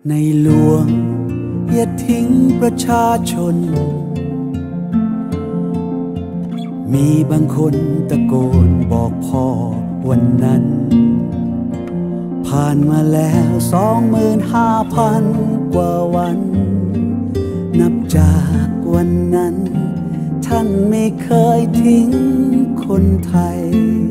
ในหลวงอย่าทิ้งประชาชนมีบางคนตะโกนบอกพ่อวันนั้นผ่านมาแล้ว 25,000 กว่าวันนับจากวันนั้นท่านไม่เคยทิ้งคนไทย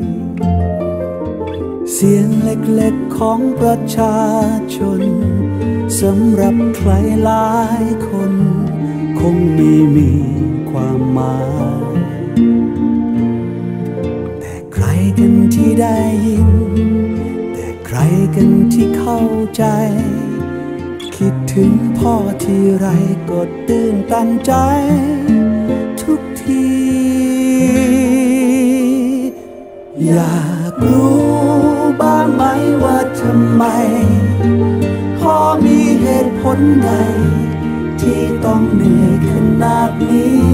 เสียงเล็กๆของประชาชนสำหรับใครหลายคนคงไม่มีความหมายแต่ใครกันที่ได้ยินแต่ใครกันที่เข้าใจคิดถึงพ่อที่ไรก็ตื่นตันใจทุกทีอยากรู้บ้างไหมว่าทำไมพ่อมีเหตุผลใดที่ต้องเหนื่อยขนาดนี้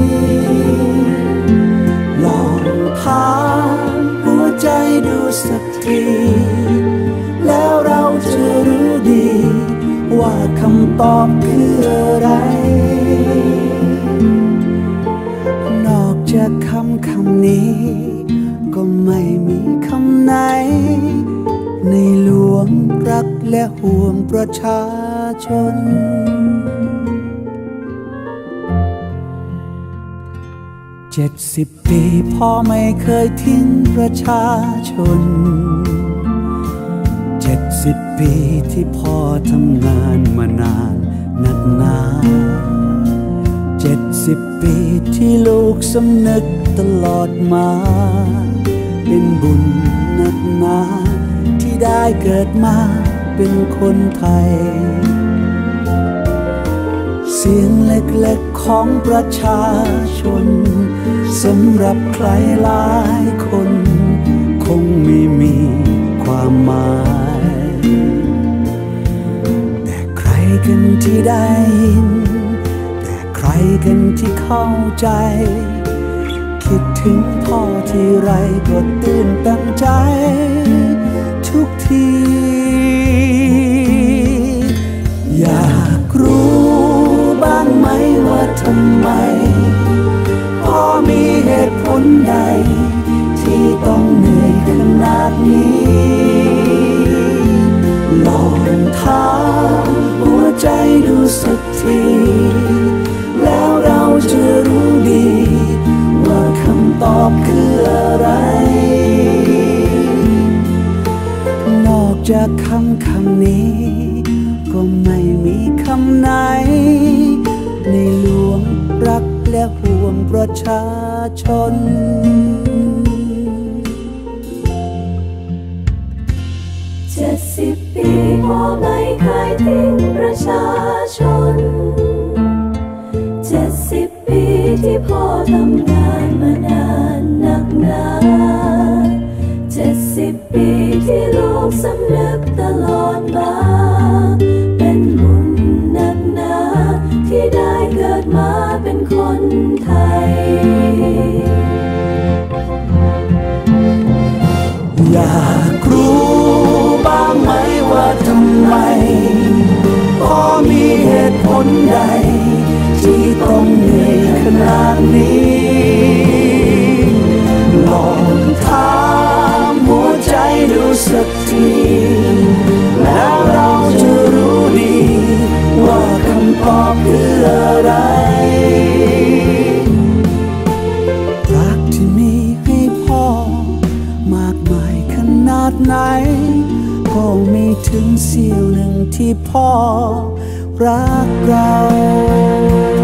ลองถามหัวใจดูสักทีแล้วเราจะรู้ดีว่าคำตอบคืออะไรนอกจากคำนี้ก็ไม่มีคำไหนในหลวงรักและห่วงประชาชน70 ปีพ่อไม่เคยทิ้งประชาชน70 ปีที่พ่อทำงานมานานนักหนา70 ปีที่ลูกสำนึกตลอดมาเป็นบุญนักหนาที่ได้เกิดมาเป็นคนไทยเสียงเล็กๆของประชาชนสำหรับใครหลายคนคงไม่มีความหมายแต่ใครกันที่ได้ยินแต่ใครกันที่เข้าใจคิดถึงพ่อที่ไรก็ตื่นตันใจทุกทีอยากรู้บ้างไหมว่าทำไมพ่อมีเหตุผลใดที่ต้องเหนื่อยขนาดนี้ลองถามหัวใจดูสักทีแล้วเราจะรู้ดีว่าคำตอบคืออะไรนอกจากคำนี้ก็ไม่มีคำไหนในหลวงรักและห่วงประชาชน 70 ปีพ่อไม่เคยทิ้งประชาชน70 ปีที่พ่อทำงานมานานนักหนา70 ปีที่ลูกสำนึกตลอดมาเป็นบุญนักหนาที่ได้เกิดมาเป็นคนไทยอยากรู้บ้างไหมว่าทำไมพ่อมีเหตุผลใดที่ต้องเหนื่อยขนาดนี้ลองถามหัวใจดูสักทีแล้วเราจะรู้ดีว่าคำตอบคืออะไรรักที่มีให้พ่อมากมายขนาดไหนก็มีถึงเสี้ยวหนึ่งที่พ่อรักเรา